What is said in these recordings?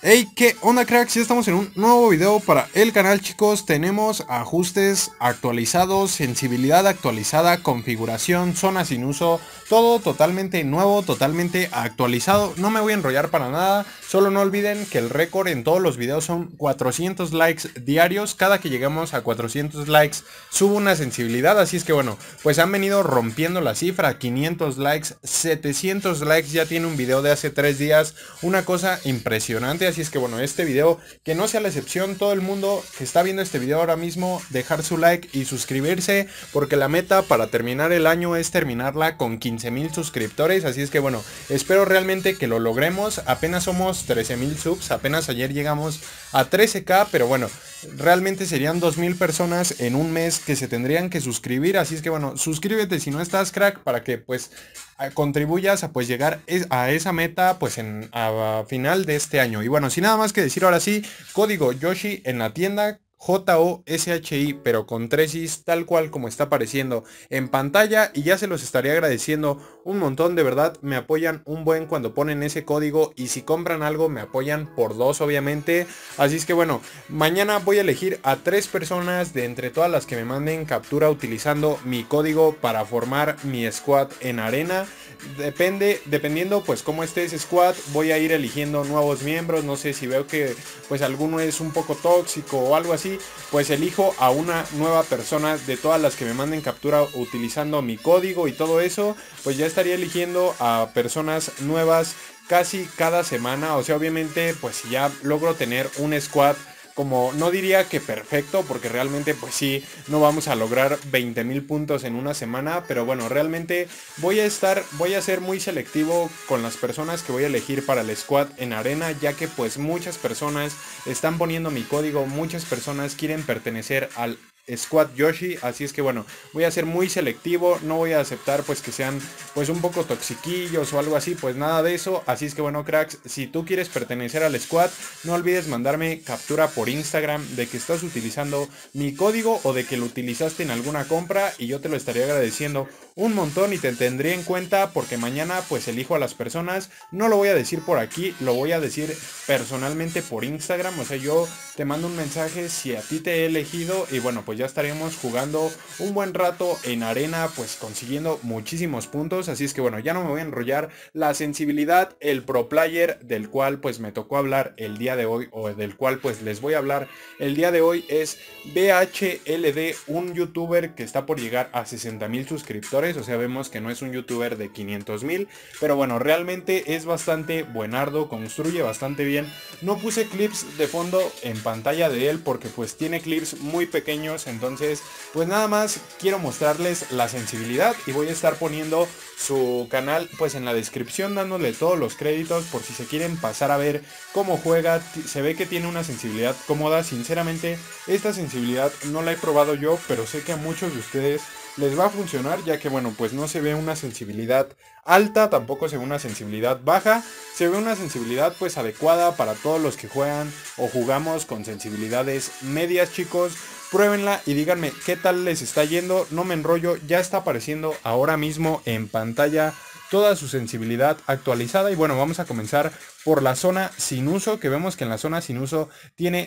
Hey, ¿qué onda, cracks? Ya estamos en un nuevo video para el canal, chicos. Tenemos ajustes actualizados, sensibilidad actualizada, configuración, zona sin uso, todo totalmente nuevo, totalmente actualizado. No me voy a enrollar para nada, solo no olviden que el récord en todos los videos son 400 likes diarios. Cada que lleguemos a 400 likes subo una sensibilidad, así es que bueno, pues han venido rompiendo la cifra. 500 likes, 700 likes, ya tiene un video de hace 3 días, una cosa impresionante. Así es que bueno, este video que no sea la excepción. Todo el mundo que está viendo este video ahora mismo, dejar su like y suscribirse, porque la meta para terminar el año es terminarla con 15,000 suscriptores. Así es que bueno, espero realmente que lo logremos. Apenas somos 13,000 subs, apenas ayer llegamos a 13k, pero bueno, realmente serían 2,000 personas en un mes que se tendrían que suscribir. Así es que bueno, suscríbete si no estás, crack, para que pues contribuyas a pues llegar a esa meta pues a final de este año. Y bueno, sin nada más que decir, ahora sí, código Yoshi en la tienda, Joshi, pero con 3 tal cual como está apareciendo en pantalla, y ya se los estaría agradeciendo un montón. De verdad me apoyan un buen cuando ponen ese código, y si compran algo me apoyan por 2 obviamente. Así es que bueno, mañana voy a elegir a 3 personas de entre todas las que me manden captura utilizando mi código para formar mi squad en arena. Dependiendo pues cómo esté ese squad, voy a ir eligiendo nuevos miembros. No sé si veo que pues alguno es un poco tóxico o algo así, pues elijo a una nueva persona de todas las que me manden captura utilizando mi código y todo eso. Pues ya estaría eligiendo a personas nuevas casi cada semana. O sea, obviamente pues si ya logro tener un squad, como no diría que perfecto, porque realmente pues sí, no vamos a lograr 20,000 puntos en una semana, pero bueno, realmente voy a ser muy selectivo con las personas que voy a elegir para el squad en arena, ya que pues muchas personas están poniendo mi código, muchas personas quieren pertenecer al Squad Yoshi. Así es que bueno, voy a ser muy selectivo, no voy a aceptar pues que sean pues un poco toxiquillos o algo así, pues nada de eso. Así es que bueno, cracks, si tú quieres pertenecer al squad, no olvides mandarme captura por Instagram de que estás utilizando mi código o de que lo utilizaste en alguna compra, y yo te lo estaría agradeciendo un montón y te tendría en cuenta, porque mañana pues elijo a las personas. No lo voy a decir por aquí, lo voy a decir personalmente por Instagram. O sea, yo te mando un mensaje si a ti te he elegido, y bueno, pues ya estaremos jugando un buen rato en arena, pues consiguiendo muchísimos puntos. Así es que bueno, ya no me voy a enrollar. La sensibilidad, el pro player del cual pues me tocó hablar el día de hoy, o del cual pues les voy a hablar el día de hoy, es BHLD, un youtuber que está por llegar a 60,000 suscriptores. O sea, vemos que no es un youtuber de 500,000, pero bueno, realmente es bastante buenardo, construye bastante bien. No puse clips de fondo en pantalla de él porque pues tiene clips muy pequeños, entonces pues nada más quiero mostrarles la sensibilidad, y voy a estar poniendo su canal pues en la descripción, dándole todos los créditos por si se quieren pasar a ver cómo juega. Se ve que tiene una sensibilidad cómoda. Sinceramente, esta sensibilidad no la he probado yo, pero sé que a muchos de ustedes les va a funcionar, ya que bueno, pues no se ve una sensibilidad alta, tampoco se ve una sensibilidad baja, se ve una sensibilidad pues adecuada para todos los que juegan o jugamos con sensibilidades medias, chicos. Pruébenla y díganme qué tal les está yendo. No me enrollo, ya está apareciendo ahora mismo en pantalla toda su sensibilidad actualizada. Y bueno, vamos a comenzar por la zona sin uso, que vemos que en la zona sin uso tiene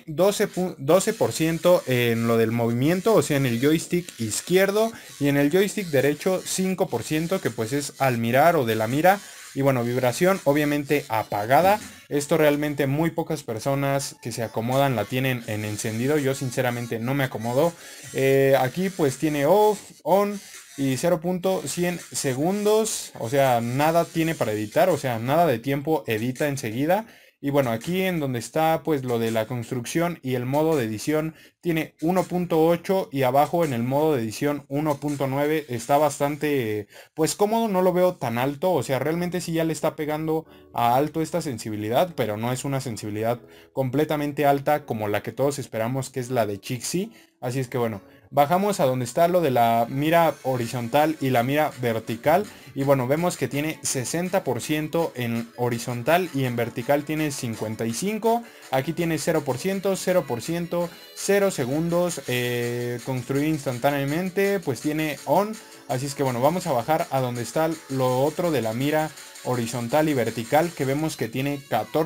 12% en lo del movimiento, o sea en el joystick izquierdo, y en el joystick derecho 5%, que pues es al mirar o de la mira. Y bueno, vibración obviamente apagada. Esto realmente muy pocas personas que se acomodan la tienen en encendido. Yo sinceramente no me acomodo. Aquí pues tiene off, on y 0.100 segundos. O sea, nada tiene para editar. O sea, nada de tiempo edita enseguida. Y bueno, aquí en donde está pues lo de la construcción y el modo de edición tiene 1.8, y abajo en el modo de edición 1.9. Está bastante pues cómodo, no lo veo tan alto. O sea, realmente sí ya le está pegando a alto esta sensibilidad, pero no es una sensibilidad completamente alta como la que todos esperamos, que es la de Chixi. Así es que bueno, bajamos a donde está lo de la mira horizontal y la mira vertical, y bueno, vemos que tiene 60% en horizontal y en vertical tiene 55. Aquí tiene 0%, 0%, 0 segundos, construir instantáneamente, pues tiene on. Así es que bueno, vamos a bajar a donde está lo otro de la mira horizontal y vertical, que vemos que tiene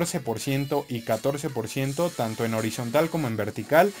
14% y 14%, tanto en horizontal como en vertical,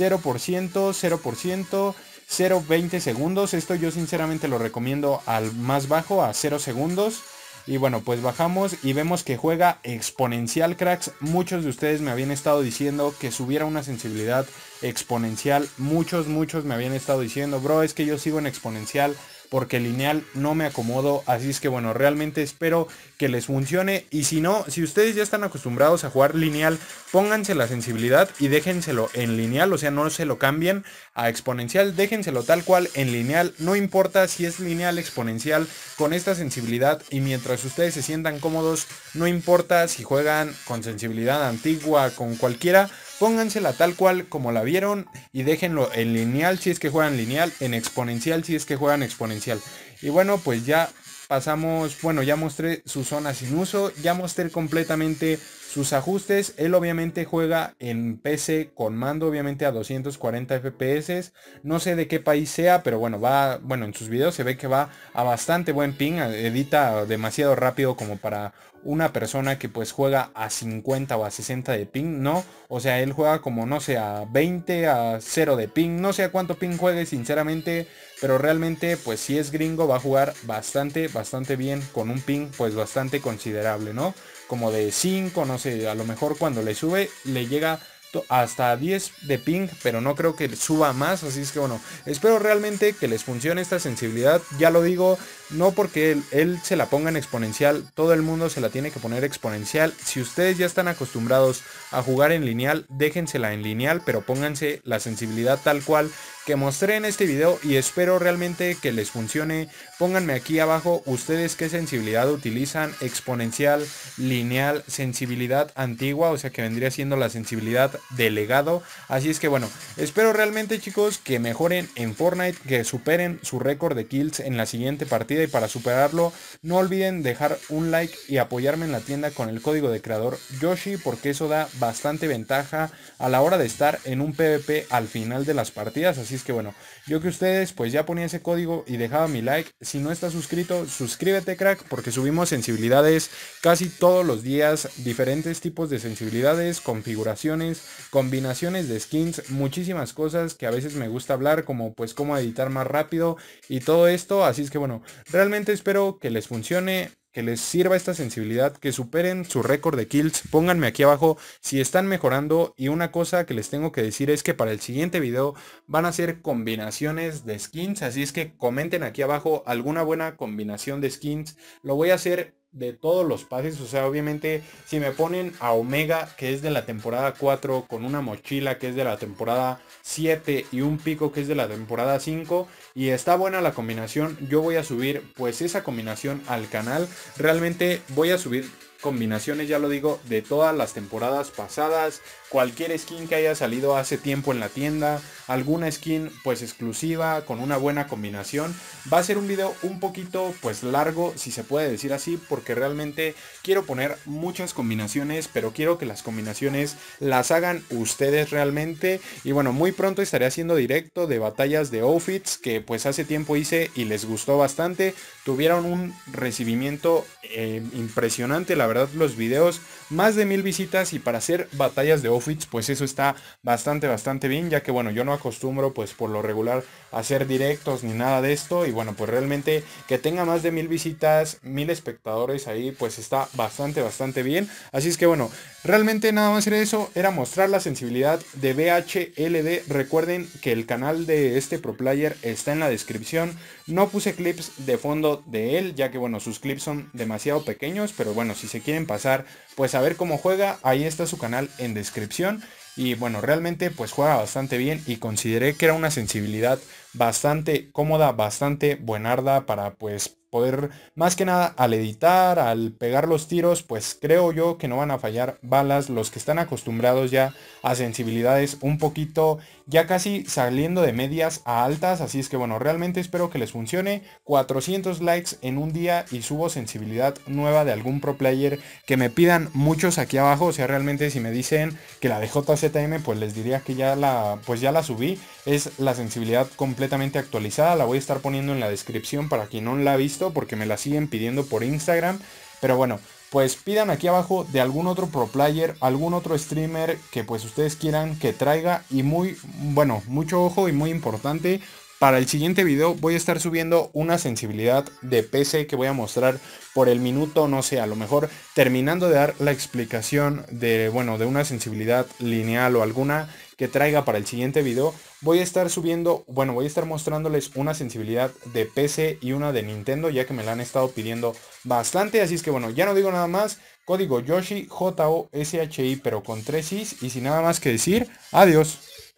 0%, 0%, 0,20 segundos. Esto yo sinceramente lo recomiendo al más bajo, a 0 segundos. Y bueno, pues bajamos y vemos que juega exponencial, cracks. Muchos de ustedes me habían estado diciendo que subiera una sensibilidad exponencial. Muchos me habían estado diciendo, bro, es que yo sigo en exponencial porque lineal no me acomodo. Así es que bueno, realmente espero que les funcione. Y si no, si ustedes ya están acostumbrados a jugar lineal, pónganse la sensibilidad y déjenselo en lineal. O sea, no se lo cambien a exponencial, déjenselo tal cual en lineal. No importa si es lineal, exponencial, con esta sensibilidad. Y mientras ustedes se sientan cómodos, no importa si juegan con sensibilidad antigua, con cualquiera, póngansela tal cual como la vieron y déjenlo en lineal si es que juegan lineal, en exponencial si es que juegan exponencial. Y bueno, pues ya pasamos, bueno, ya mostré su zona sin uso, ya mostré completamente sus ajustes. Él obviamente juega en PC con mando, obviamente a 240 FPS. No sé de qué país sea, pero bueno, bueno, en sus videos se ve que va a bastante buen ping, edita demasiado rápido como para una persona que pues juega a 50 o a 60 de ping, ¿no? O sea, él juega como, no sé, a 20, a 0 de ping, no sé a cuánto ping juegue sinceramente, pero realmente pues si es gringo va a jugar bastante bien con un ping pues bastante considerable, ¿no? Como de 5, no sé, a lo mejor cuando le sube le llega hasta 10 de ping, pero no creo que suba más. Así es que bueno, espero realmente que les funcione esta sensibilidad. Ya lo digo, no porque él se la ponga en exponencial, todo el mundo se la tiene que poner exponencial. Si ustedes ya están acostumbrados a jugar en lineal, déjensela en lineal, pero pónganse la sensibilidad tal cual que mostré en este video y espero realmente que les funcione. Pónganme aquí abajo ustedes qué sensibilidad utilizan, exponencial, lineal, sensibilidad antigua, o sea que vendría siendo la sensibilidad de legado. Así es que bueno, espero realmente, chicos, que mejoren en Fortnite, que superen su récord de kills en la siguiente partida, y para superarlo no olviden dejar un like y apoyarme en la tienda con el código de creador Yoshi, porque eso da bastante ventaja a la hora de estar en un PvP al final de las partidas. Así es que bueno, yo que ustedes pues ya ponía ese código y dejaba mi like. Si no estás suscrito, suscríbete, crack, porque subimos sensibilidades casi todos los días, diferentes tipos de sensibilidades, configuraciones, combinaciones de skins, muchísimas cosas que a veces me gusta hablar, como pues cómo editar más rápido y todo esto. Así es que bueno, realmente espero que les funcione, que les sirva esta sensibilidad, que superen su récord de kills. Pónganme aquí abajo si están mejorando. Y una cosa que les tengo que decir es que para el siguiente video van a ser combinaciones de skins, así es que comenten aquí abajo alguna buena combinación de skins. Lo voy a hacer de todos los pases, o sea, obviamente si me ponen a Omega, que es de la temporada 4, con una mochila que es de la temporada 7 y un pico que es de la temporada 5, y está buena la combinación, yo voy a subir pues esa combinación al canal. Realmente voy a subir combinaciones, ya lo digo, de todas las temporadas pasadas, cualquier skin que haya salido hace tiempo en la tienda, alguna skin pues exclusiva con una buena combinación. Va a ser un video un poquito pues largo, si se puede decir así, porque realmente quiero poner muchas combinaciones, pero quiero que las combinaciones las hagan ustedes realmente. Y bueno, muy pronto estaré haciendo directo de batallas de outfits que pues hace tiempo hice y les gustó bastante, tuvieron un recibimiento impresionante, la verdad, los videos, más de 1000 visitas, y para hacer batallas de outfits pues eso está bastante bien, ya que bueno, yo no acostumbro pues por lo regular a hacer directos ni nada de esto, y bueno, pues realmente que tenga más de 1000 visitas, 1000 espectadores ahí, pues está bastante bien. Así es que bueno, realmente nada más era eso, era mostrar la sensibilidad de BHLD. Recuerden que el canal de este pro player está en la descripción. No puse clips de fondo de él, ya que bueno, sus clips son demasiado pequeños, pero bueno, si se quieren pasar pues a ver cómo juega, ahí está su canal en descripción. Y bueno, realmente pues juega bastante bien y consideré que era una sensibilidad bastante cómoda, bastante buenarda para pues poder, más que nada al editar, al pegar los tiros, pues creo yo que no van a fallar balas los que están acostumbrados ya a sensibilidades un poquito ya casi saliendo de medias a altas. Así es que bueno, realmente espero que les funcione. 400 likes en un día y subo sensibilidad nueva de algún pro player que me pidan muchos aquí abajo. O sea, realmente si me dicen que la de JZM, pues les diría que ya la subí. Es la sensibilidad completamente actualizada, la voy a estar poniendo en la descripción para quien no la ha visto, porque me la siguen pidiendo por Instagram. Pero bueno, pues pidan aquí abajo de algún otro pro player, algún otro streamer que pues ustedes quieran que traiga. Y bueno, mucho ojo y muy importante. Para el siguiente video voy a estar subiendo una sensibilidad de PC que voy a mostrar por el minuto, no sé, a lo mejor terminando de dar la explicación de, bueno, de una sensibilidad lineal o alguna que traiga para el siguiente video. Voy a estar subiendo, bueno, voy a estar mostrándoles una sensibilidad de PC y una de Nintendo, ya que me la han estado pidiendo bastante. Así es que bueno, ya no digo nada más. Código Yoshi, Joshi, pero con 3 Is. Y sin nada más que decir, adiós.